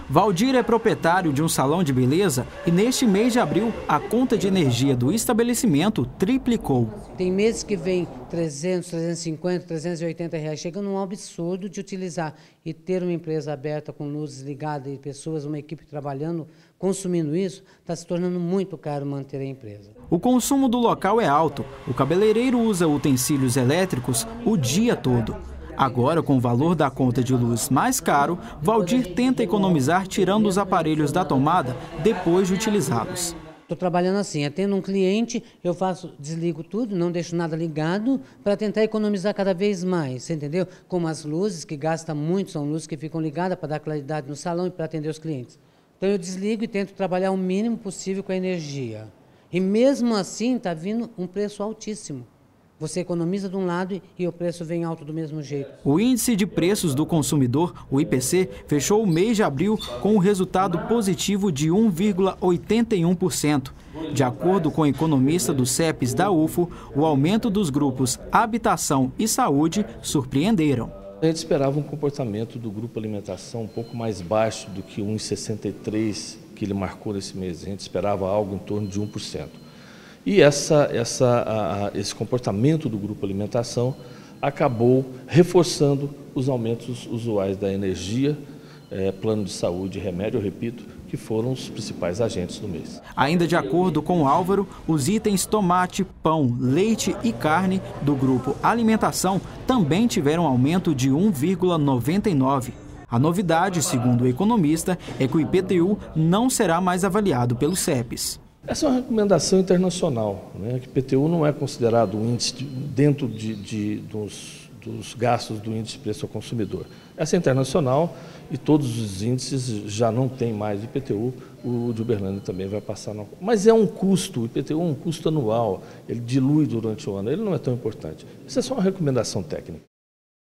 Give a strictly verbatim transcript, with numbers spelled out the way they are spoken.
Valdir é proprietário de um salão de beleza e neste mês de abril a conta de energia do estabelecimento triplicou. Tem meses que vem trezentos, trezentos e cinquenta, trezentos e oitenta reais, chega num absurdo de utilizar e ter uma empresa aberta com luzes ligadas e pessoas, uma equipe trabalhando, consumindo isso, está se tornando muito caro manter a empresa. O consumo do local é alto, o cabeleireiro usa utensílios elétricos o dia todo. Agora, com o valor da conta de luz mais caro, Valdir tenta economizar tirando os aparelhos da tomada depois de utilizá-los. Estou trabalhando assim, atendo um cliente, eu faço, desligo tudo, não deixo nada ligado para tentar economizar cada vez mais, você entendeu? Como as luzes que gastam muito, são luzes que ficam ligadas para dar claridade no salão e para atender os clientes. Então eu desligo e tento trabalhar o mínimo possível com a energia. E mesmo assim está vindo um preço altíssimo. Você economiza de um lado e o preço vem alto do mesmo jeito. O Índice de Preços do Consumidor, o I P C, fechou o mês de abril com um resultado positivo de um vírgula oitenta e um por cento. De acordo com o economista do CEPES da U F O, o aumento dos grupos Habitação e Saúde surpreenderam. A gente esperava um comportamento do grupo alimentação um pouco mais baixo do que um vírgula sessenta e três que ele marcou nesse mês. A gente esperava algo em torno de um por cento. E essa, essa, a, a, esse comportamento do grupo alimentação acabou reforçando os aumentos usuais da energia, é, plano de saúde e remédio, eu repito, que foram os principais agentes do mês. Ainda de acordo com o Álvaro, os itens tomate, pão, leite e carne do grupo alimentação também tiveram aumento de um vírgula noventa e nove por cento. A novidade, segundo o economista, é que o I P T U não será mais avaliado pelo CEPES. Essa é uma recomendação internacional, né? Que I P T U não é considerado um índice de, dentro de, de, dos, dos gastos do índice de preço ao consumidor. Essa é internacional e todos os índices já não têm mais I P T U, o de Uberlândia também vai passar. No... Mas é um custo, o I P T U é um custo anual, ele dilui durante o ano, ele não é tão importante. Isso é só uma recomendação técnica.